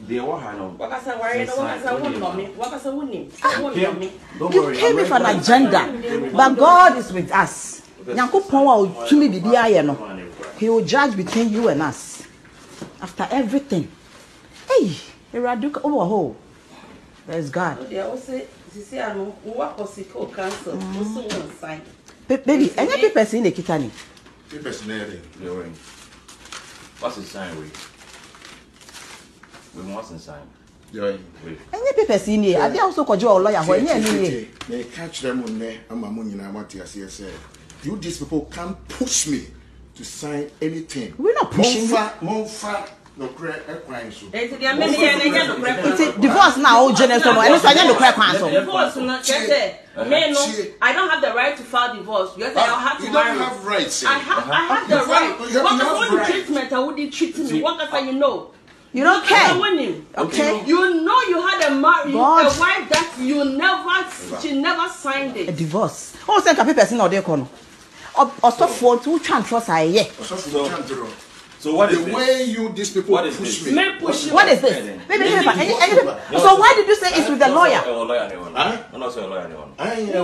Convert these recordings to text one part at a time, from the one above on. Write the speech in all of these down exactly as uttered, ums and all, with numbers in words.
They were hano. Wakasa worry no wakasa wunno wakasa wunnim. You came with an agenda, but God is with us. Nyankopon wa tumi bibia ye no. He will judge between you and us. After everything. Hey, Eraduka oh ho. There's God. They also say anu wo apostle cancel. Also one sign. Baby, any people see the kitani. People see there. What's the sign we? We mustn't sign. Yeah. Any people see me. I also call you a lawyer. When you they catch them on there. I'm a money now. What you say? You these people can't push me to sign anything. We're not pushing you. Monfa, no crack crime. So. It's divorce now. Oh, generous. I don't sign no crack crime. Divorce not just men. I don't have the right to file divorce. You have to you marry. don't have rights. I have. I have the right. What kind of treatment? I wouldn't treat me. What kind you know? You don't care. Okay. You know you had a marriage, a wife that you never, she never signed it. A divorce. Oh, say can people know they kono. Or stop for two chance trust I yeah. So what is the way you these people what is push this? me? Push what is this? Maybe so why did you say it's with the lawyer? Huh? I'm not saying a lawyer anyone.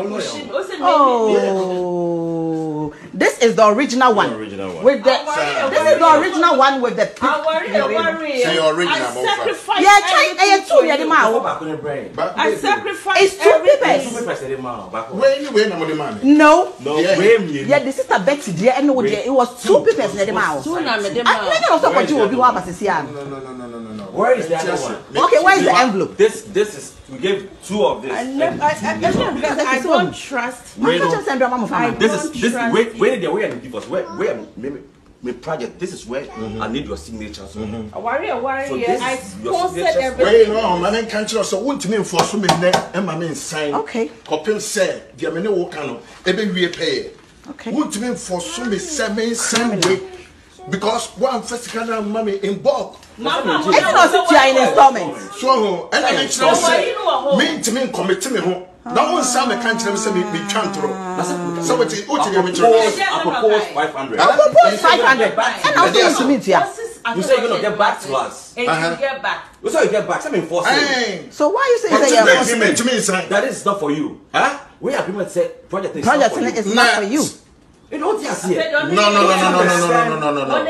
Oh, this is the original one. The original one. With the this is the original one with the I worry, I worry. Say your original. I sacrifice. Yeah, try and two yeah the man. I sacrifice. It's two papers. Where you where the man? No. No. Yeah, the sister Betty there and it was two papers in the mouth. I think also what you will be what was No, no, no, no, no, no, no. Where is the other one? Okay, where is the envelope? This, this is. We gave two of this. I, never, I, I, I, I don't trust. Wait, no. I this is this. trust Where where did they where and divorce? Where where maybe my project? This is where mm-hmm. I need your signature. So. Mm-hmm. I worry, I worry. So Yeah. I sponsored everything. Wait, no, man, can't you so want to me for some minute and my man sign. Okay. Copy say, the many work on every we pay. Okay. Want to me for some seven same way. Because one first can have money in bulk. Mama, I don't know if you are in installments. So, and I make sure say, me to me commit to me home. Now one some country say me me chantro. So what is what you me I propose five hundred. I propose five hundred. And I also want to meet here. You say you're gonna get back to us. And you get back. You say you get back. Some enforcement. So why you say that you to me sign? That is not for you. Huh? We agreement say project is project not for you. is not for you. You don't just see it. No, no, no, no, no, no, no, no, no, no, no,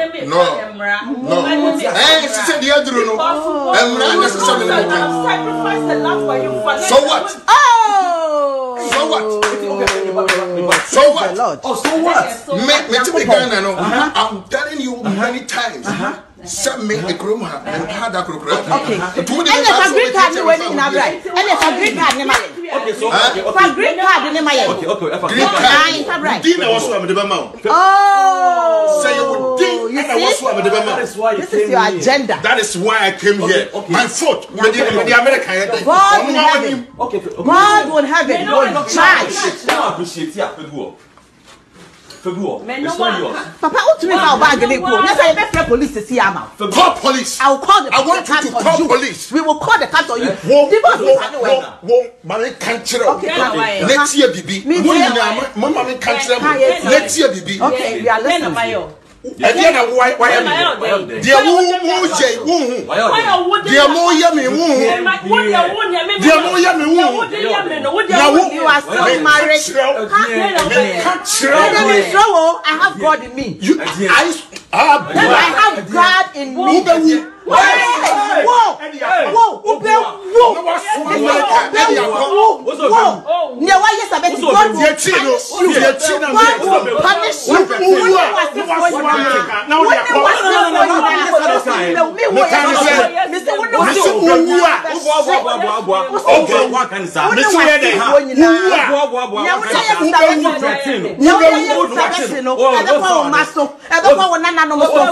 no. No. Eh, she said the other no. Emra necessarily no. Sacrifice the land for you for. So what? Oh. So what? So what? Oh, so what? Me, me to be Ghana no. I'm telling you many times. Send me a kroma and had a krokra. Okay. And if a green card no way in Abrai. And if a green card no matter. Okay, so okay, okay. For green card no matter. Okay, okay. Green card. Dina also am the bema. Oh. Say you would think and I also am the bema. That is why you This is your agenda. That is why I came here. My fault. With the American. God will have him. Okay. God will have it. Go charge. I appreciate you. February. It's not yours. Papa, what do you mean about bargaining? Yes, I bet the police to see him out. Call police. I will call the I want you to call you. police. We will call the cops on you. Won't, Divorce is won't, anywhere. won't, won't, mommy can't chill. Okay, okay. Next year, baby. Me too. Mommy can't chill. Next year, baby. Okay, we are listening. Again, why, why am I? Dear woo, woo, jay, woo. Dear mo, yummy, woo. Dear mo, yummy, woo. You are still married. I have God in me. You, I, I have God in me. Whoa! Whoa! Whoa! Whoa! Whoa! Now why yes, I bet God will punish you. God will punish you. Now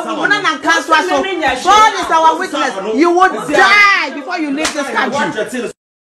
God is our witness. You would die before you leave this country.